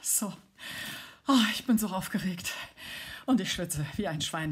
So, ich bin so aufgeregt und ich schwitze wie ein Schwein.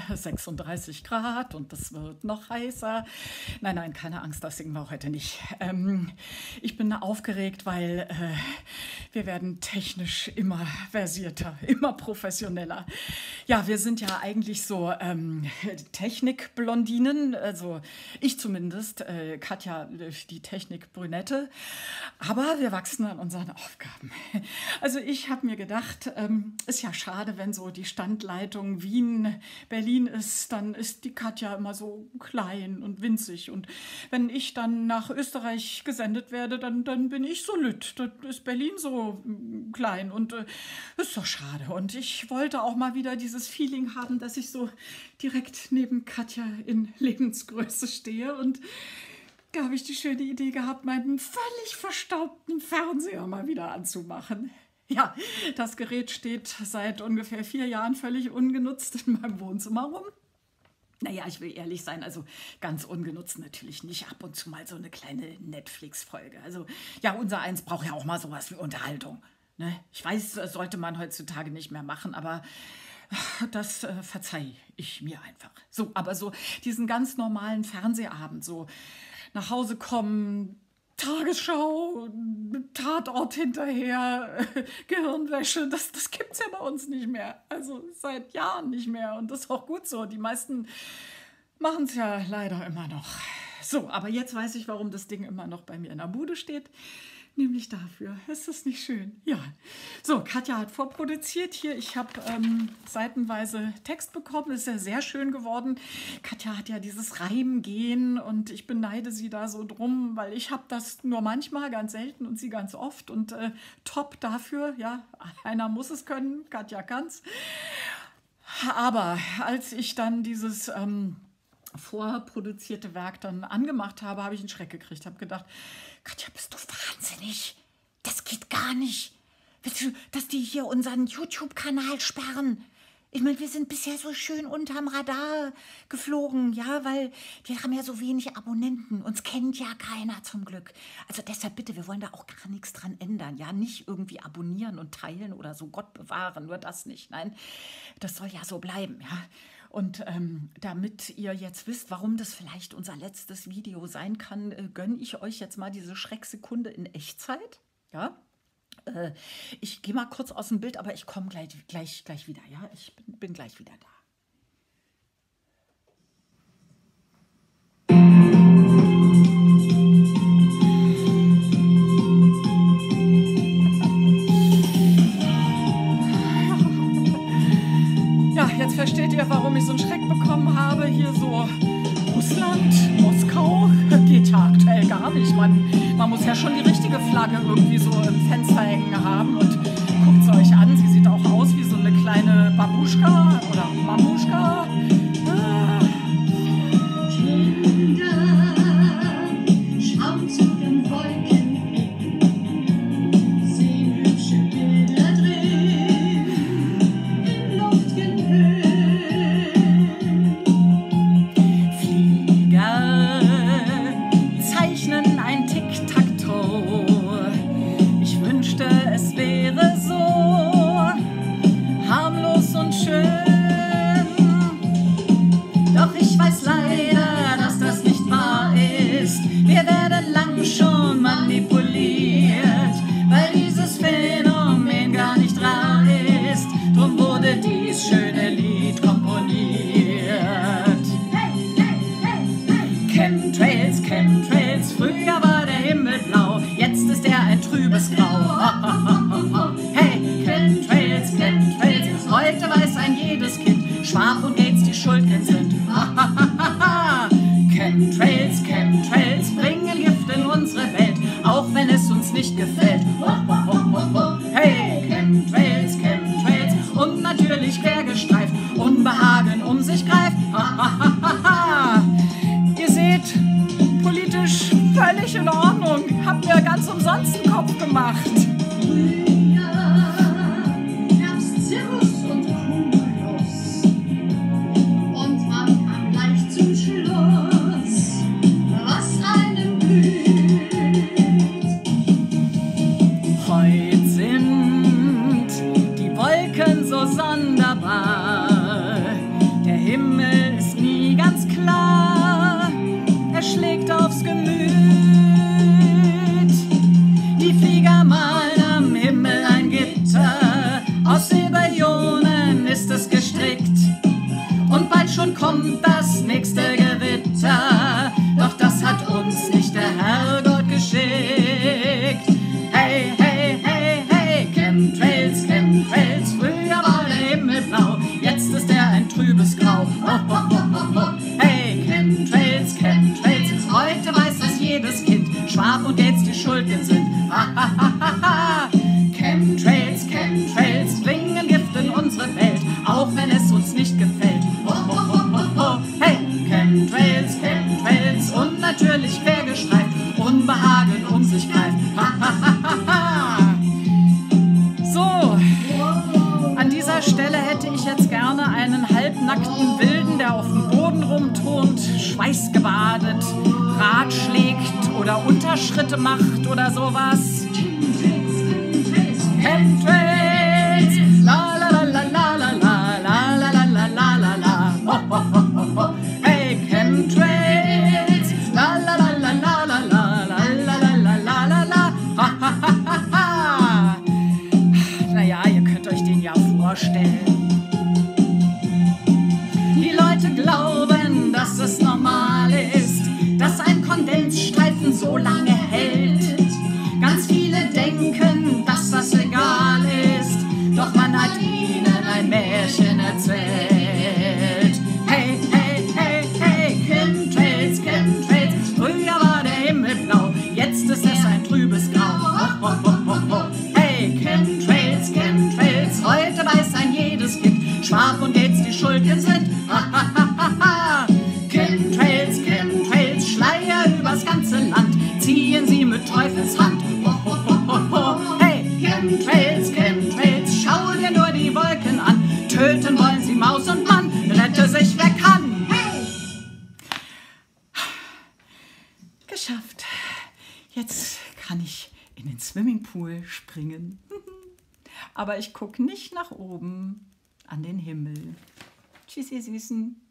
36 Grad und es wird noch heißer. Nein, nein, keine Angst, das singen wir heute nicht. Ich bin aufgeregt, weil wir werden technisch immer versierter, immer professioneller. Ja, wir sind ja eigentlich so Technikblondinen, also ich zumindest, Katja die Technikbrünette, aber wir wachsen an unseren Aufgaben. Also ich habe mir gedacht, ist ja schade, wenn so die Standleitung Wien-Berlin ist, dann ist die Katja immer so klein und winzig. Und wenn ich dann nach Österreich gesendet werde, dann bin ich so lütt. Dann ist Berlin so klein und ist doch schade. Und ich wollte auch mal wieder dieses Feeling haben, dass ich so direkt neben Katja in Lebensgröße stehe. Und da habe ich die schöne Idee gehabt, meinen völlig verstaubten Fernseher mal wieder anzumachen. Ja, das Gerät steht seit ungefähr 4 Jahren völlig ungenutzt in meinem Wohnzimmer rum. Naja, ich will ehrlich sein, also ganz ungenutzt natürlich nicht. Ab und zu mal so eine kleine Netflix-Folge. Also ja, unser Eins braucht ja auch mal sowas wie Unterhaltung. Ne? Ich weiß, das sollte man heutzutage nicht mehr machen, aber das verzeihe ich mir einfach. So, aber so diesen ganz normalen Fernsehabend, so nach Hause kommen, Tagesschau, Tatort hinterher, Gehirnwäsche, das gibt's ja bei uns nicht mehr. Also seit Jahren nicht mehr und das ist auch gut so. Die meisten machen es ja leider immer noch. So, aber jetzt weiß ich, warum das Ding immer noch bei mir in der Bude steht. Nämlich dafür. Ist das nicht schön? Ja. So, Katja hat vorproduziert hier. Ich habe seitenweise Text bekommen. Ist ja sehr schön geworden. Katja hat ja dieses Reimgehen und ich beneide sie da so drum, weil ich habe das nur manchmal, ganz selten und sie ganz oft. Und top dafür. Ja, einer muss es können. Katja kann's. Aber als ich dann dieses vorproduzierte Werk dann angemacht habe, habe ich einen Schreck gekriegt. Habe gedacht, Katja, bist du wahnsinnig? Das geht gar nicht. Willst du, dass die hier unseren YouTube-Kanal sperren? Ich meine, wir sind bisher so schön unterm Radar geflogen, ja, weil wir haben ja so wenig Abonnenten. Uns kennt ja keiner zum Glück. Also deshalb bitte, wir wollen da auch gar nichts dran ändern. Ja, nicht irgendwie abonnieren und teilen oder so, Gott bewahren, nur das nicht. Nein, das soll ja so bleiben, ja. Und damit ihr jetzt wisst, warum das vielleicht unser letztes Video sein kann, gönne ich euch jetzt mal diese Schrecksekunde in Echtzeit. Ja, ich gehe mal kurz aus dem Bild, aber ich komme gleich wieder. Ja, ich bin gleich wieder da. Jetzt versteht ihr, warum ich so einen Schreck bekommen habe. Hier so Russland, Moskau, geht ja aktuell gar nicht. Man muss ja schon die richtige Flagge irgendwie so im Fenster hängen haben. Und guckt sie euch an, sie sieht auch aus wie so eine kleine Babuschka oder Mamuschka. Kinder, schauen zu den Wolken. Ein Tic-Tac-Toe. Ich wünschte, es wäre Chemtrails bringen Gift in unsere Welt, auch wenn es uns nicht gefällt. Ho, ho, ho, ho, ho. Hey, Chemtrails, Chemtrails, unnatürlich quergestreift, Unbehagen um sich greift. Ha, ha, ha, ha, ha. So, an dieser Stelle hätte ich jetzt gerne einen halbnackten Wilden, der auf dem Boden rumturnt, schweißgebadet, Rad schlägt oder Unterschritte macht oder sowas. Chemtrails, la la la la la la la la la la la la la la. Ho, ho, ho, ho, ho. Hey, Chemtrails, la la la la la la la la la la la la la la. Ha, ha, ha, ha, ha. Naja, ihr könnt euch den ja vorstellen. Die Leute glauben, dass es normal ist, dass ein Kondensstreifen so lange hält. Ganz viele denken, dass das egal ist, doch man hat ihnen ein Märchen erzählt. Hey, hey, hey, hey, Chemtrails, Chemtrails, früher war der Himmel blau, jetzt ist es ein trübes Grau. Ho, ho, ho, ho, ho. Hey, Chemtrails, Chemtrails, heute weiß ein jedes Kind, Schwab und Gates die Schuldigen sind. Ha, ha, ha, ha, ha. Chemtrails, Chemtrails, Schleier übers ganze Land, ziehen sie mit Teufelshand. Ho, ho, ho, ho, ho. Hey, Chemtrails, Chemtrails, schau dir nur die Wolken an, töten wollen sie Maus und Mann, rette sich wer kann. Hey! Geschafft. Jetzt kann ich in den Swimmingpool springen. Aber ich gucke nicht nach oben an den Himmel. Tschüss, ihr Süßen.